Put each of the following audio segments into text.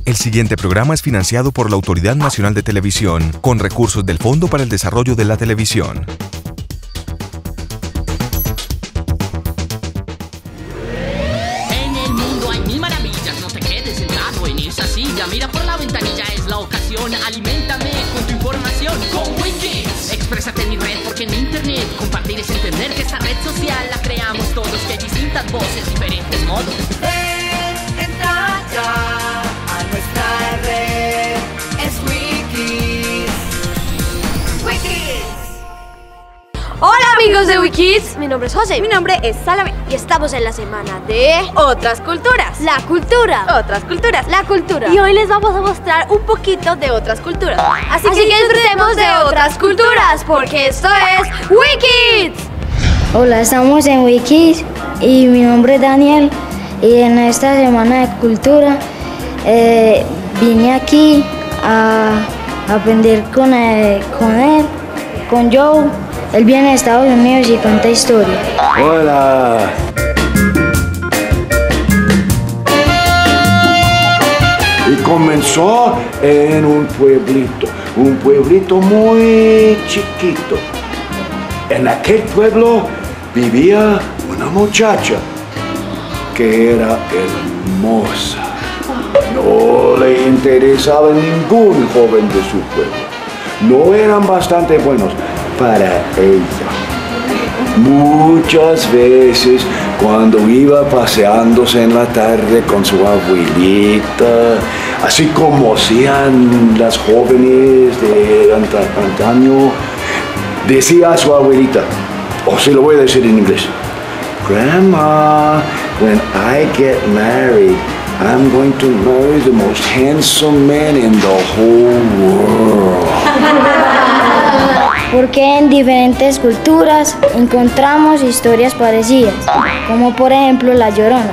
El siguiente programa es financiado por la Autoridad Nacional de Televisión, con recursos del Fondo para el Desarrollo de la Televisión. En el mundo hay mil maravillas, no te quedes sentado en esa silla. Mira por la ventanilla, es la ocasión. Aliméntame con tu información. Con Wikis, exprésate en mi red, porque en internet compartir es entender que esta red social la creamos todos, que hay distintas voces, diferentes modos. Entra ya a nuestra red, es Wikis. Wikis. Hola amigos de Wikis, mi nombre es José, mi nombre es Salame y estamos en la semana de Otras Culturas. La cultura. Otras culturas. La cultura. Y hoy les vamos a mostrar un poquito de otras culturas. Así que disfrutemos de otras culturas, porque esto es Wikis. Hola, estamos en Wikis y mi nombre es Daniel y en esta semana de cultura vine aquí a aprender con él, con Joe. Él viene de Estados Unidos y cuenta historia. Hola. Y comenzó en un pueblito muy chiquito. En aquel pueblo vivía una muchacha que era hermosa. No le interesaba ningún joven de su pueblo. No eran bastante buenos para ella. Muchas veces cuando iba paseándose en la tarde con su abuelita, así como hacían las jóvenes de antaño, decía a su abuelita, o se lo voy a decir en inglés: Grandma, when I get married, I'm going to marry the most handsome man in the whole world. Porque en diferentes culturas encontramos historias parecidas, como por ejemplo La Llorona.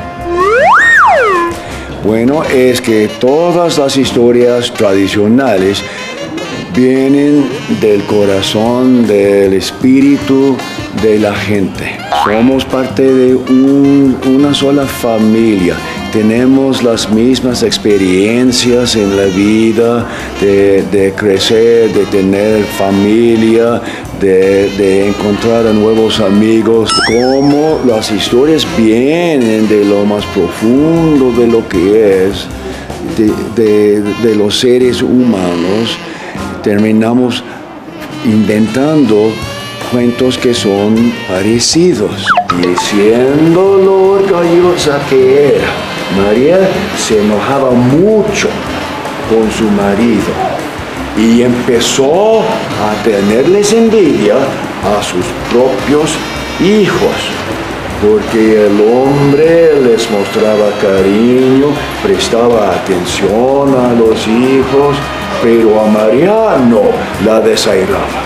Bueno, es que todas las historias tradicionales vienen del corazón, del espíritu de la gente. Somos parte de una sola familia. Tenemos las mismas experiencias en la vida, de crecer, de tener familia, de encontrar a nuevos amigos. Como las historias vienen de lo más profundo de lo que es, de los seres humanos, terminamos inventando cuentos que son parecidos. Y siendo lo orgullosa que era, María se enojaba mucho con su marido y empezó a tenerles envidia a sus propios hijos, porque el hombre les mostraba cariño, prestaba atención a los hijos, pero a María no, la desairaba.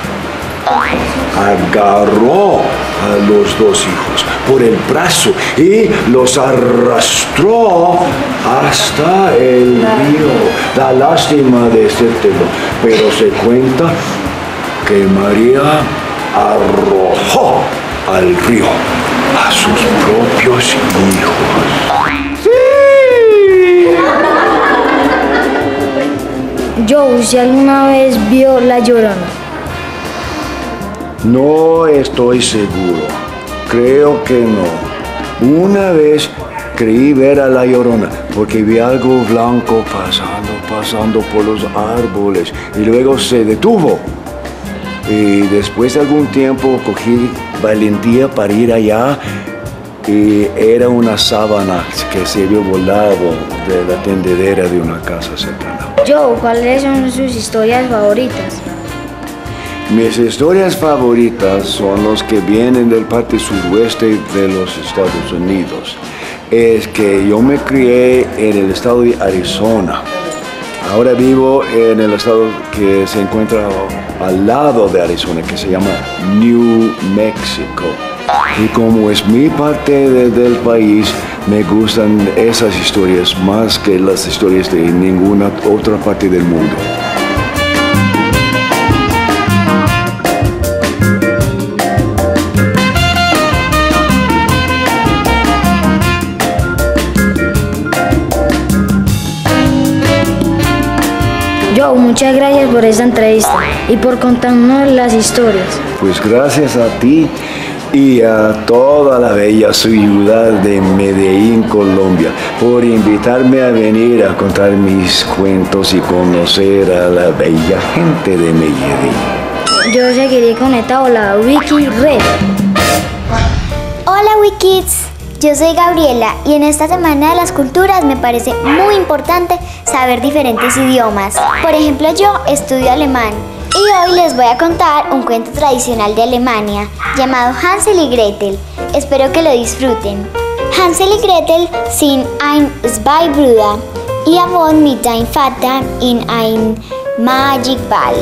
Agarró a los dos hijos por el brazo y los arrastró hasta el río. Da lástima decírtelo, pero se cuenta que María arrojó al río a sus propios hijos. ¡Sí! Joe, ¿si alguna vez vio La Llorona? No estoy seguro. Creo que no. Una vez creí ver a La Llorona porque vi algo blanco pasando por los árboles y luego se detuvo. Y después de algún tiempo cogí valentía para ir allá y era una sábana que se había volado de la tendedera de una casa cercana. Joe, ¿cuáles son sus historias favoritas? Mis historias favoritas son los que vienen del parte suroeste de los Estados Unidos. Es que yo me crié en el estado de Arizona. Ahora vivo en el estado que se encuentra al lado de Arizona, que se llama New Mexico. Y como es mi parte del país, me gustan esas historias más que las historias de ninguna otra parte del mundo. Joe, muchas gracias por esta entrevista y por contarnos las historias. Pues gracias a ti y a toda la bella ciudad de Medellín, Colombia, por invitarme a venir a contar mis cuentos y conocer a la bella gente de Medellín. Yo seguiré conectado a la Wiki Red. Hola WIKIDS, yo soy Gabriela y en esta Semana de las Culturas me parece muy importante saber diferentes idiomas. Por ejemplo, yo estudio alemán y hoy les voy a contar un cuento tradicional de Alemania llamado Hansel y Gretel. Espero que lo disfruten. Hansel y Gretel sind zwei Brüder. Ihr wohnt mit deinem Vater in ein Magikwald.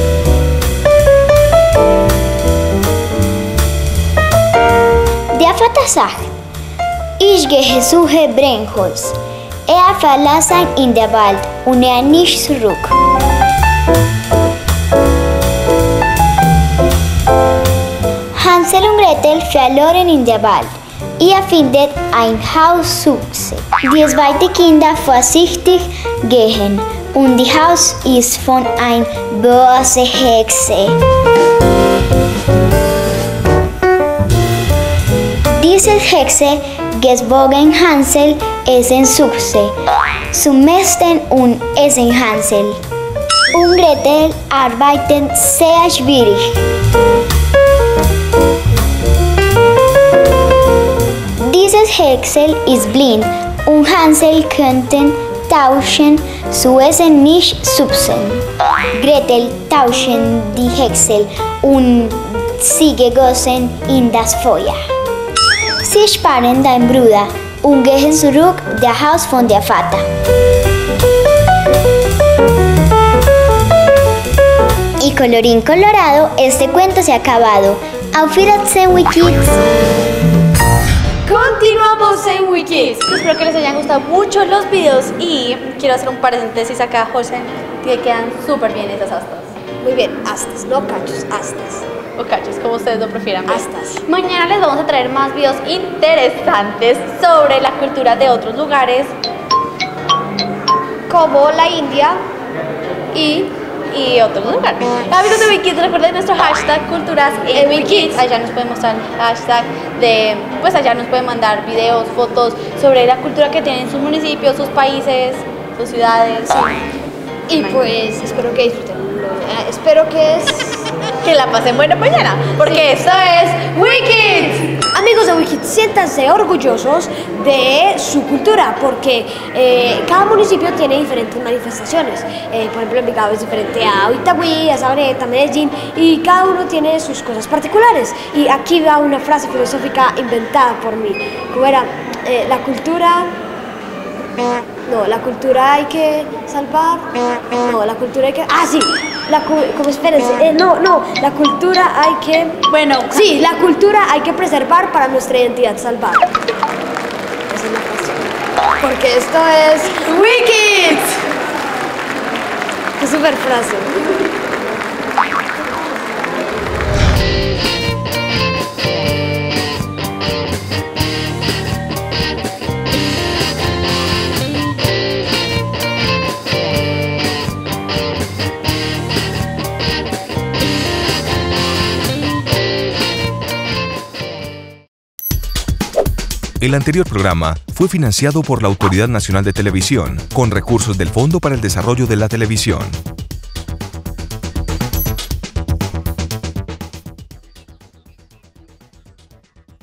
Der Vater sagt, ich gehe suche Brennholz. Verlassen in der Wald und nicht zurück. Hansel und Gretel verloren in der Wald. Ihr findet ein Haus Suchse. Die zwei Kinder vorsichtig gehen und das Haus ist von einer bösen Hexe. Diese Hexe gezwungen Hansel essen Suchse, zum Mästen und essen Hansel. Und Gretel arbeiten sehr schwierig. Dieses Hexe ist blind und Hansel könnte tauschen, zu essen nicht Suchse. Gretel tauschen die Hexe und sie gegossen in das Feuer. Sie sparen den Bruder und gehen zurück das Haus von der Vater. Y colorín colorado, este cuento se ha acabado. Auf Wiedersehen, WIKIDS. Continuamos en WIKIDS. Espero que les hayan gustado mucho los videos y quiero hacer un paréntesis acá, José, que quedan súper bien esas astas. Muy bien, astas, no cachos, astas. O cachos, como ustedes lo prefieran. Astas. Mañana les vamos a traer más videos interesantes sobre la cultura de otros lugares, como la India y otros lugares. Amigos de WIKIDS, recuerden nuestro hashtag culturas en WIKIDS. Allá nos pueden mostrar el hashtag de, pues allá nos pueden mandar videos, fotos sobre la cultura que tienen sus municipios, sus países, sus ciudades. Sí. Y pues espero que disfruten. Espero que la pasen buena mañana, porque esto es WIKIDS. Amigos de WIKIDS, siéntanse orgullosos de su cultura, porque cada municipio tiene diferentes manifestaciones. Por ejemplo, Envigado es diferente a Itagüí, a Sabaneta, Medellín, y cada uno tiene sus cosas particulares. Y aquí va una frase filosófica inventada por mí, como era, la cultura... No, la cultura hay que salvar. No, la cultura hay que... Ah, sí. Como espérense. No, la cultura hay que... Bueno. Sí, la cultura hay que preservar para nuestra identidad salvar. Esa es la frase. Porque esto es WIKIDS. Qué súper frase. El anterior programa fue financiado por la Autoridad Nacional de Televisión, con recursos del Fondo para el Desarrollo de la Televisión.